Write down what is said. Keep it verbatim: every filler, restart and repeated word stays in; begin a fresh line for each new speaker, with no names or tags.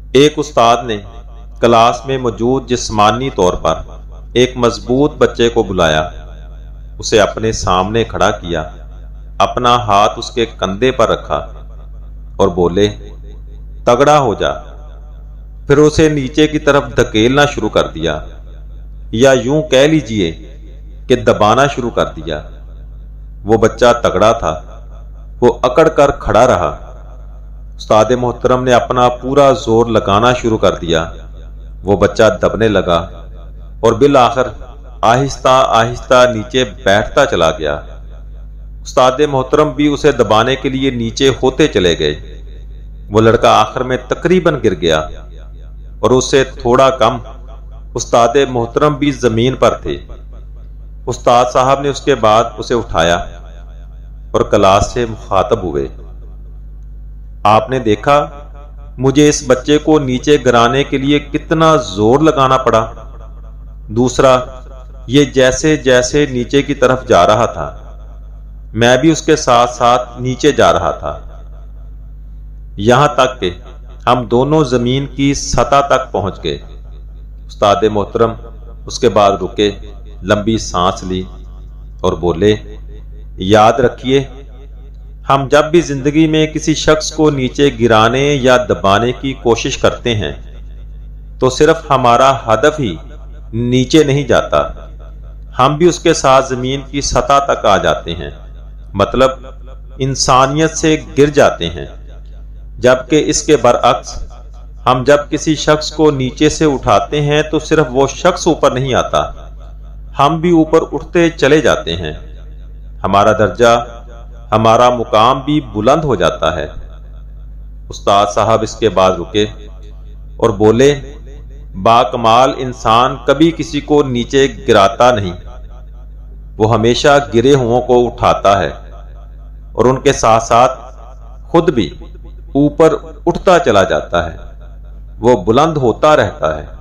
ایک استاد نے کلاس میں موجود جسمانی طور پر ایک مضبوط بچے کو بلایا، اسے اپنے سامنے کھڑا کیا، اپنا ہاتھ اس کے کندھے پر رکھا اور بولے، تگڑا ہو جا۔ پھر اسے نیچے کی طرف دھکیلنا شروع کر دیا، یا یوں کہہ لیجئے کہ دبانا شروع کر دیا۔ وہ بچہ تگڑا تھا، وہ اکڑ کر کھڑا رہا۔ استاد محترم نے اپنا پورا زور لگانا شروع کر دیا، وہ بچہ دبنے لگا اور بالآخر آہستہ آہستہ نیچے بیٹھتا چلا گیا۔ استاد محترم بھی اسے دبانے کے لیے نیچے ہوتے چلے گئے۔ وہ لڑکا آخر میں تقریباً گر گیا اور اس سے تھوڑا کم استاد محترم بھی زمین پر تھے۔ استاد صاحب نے اس کے بعد اسے اٹھایا اور کلاس سے مخاطب ہوئے، آپ نے دیکھا مجھے اس بچے کو نیچے گرانے کے لیے کتنا زور لگانا پڑا۔ دوسرا، یہ جیسے جیسے نیچے کی طرف جا رہا تھا میں بھی اس کے ساتھ ساتھ نیچے جا رہا تھا، یہاں تک کہ ہم دونوں زمین کی سطح تک پہنچ گئے۔ استاد محترم اس کے بعد رکے، لمبی سانس لی اور بولے، یاد رکھیے ہم جب بھی زندگی میں کسی شخص کو نیچے گرانے یا دبانے کی کوشش کرتے ہیں تو صرف ہمارا ہدف ہی نیچے نہیں جاتا، ہم بھی اس کے ساتھ زمین کی سطح تک آ جاتے ہیں، مطلب انسانیت سے گر جاتے ہیں۔ جبکہ اس کے برعکس ہم جب کسی شخص کو نیچے سے اٹھاتے ہیں تو صرف وہ شخص اوپر نہیں آتا، ہم بھی اوپر اٹھتے چلے جاتے ہیں، ہمارا درجہ، ہمارا مقام بھی بلند ہو جاتا ہے۔ استاد صاحب اس کے بعد رکے اور بولے، باکمال انسان کبھی کسی کو نیچے گراتا نہیں، وہ ہمیشہ گرے ہوں کو اٹھاتا ہے اور ان کے ساتھ ساتھ خود بھی اوپر اٹھتا چلا جاتا ہے، وہ بلند ہوتا رہتا ہے۔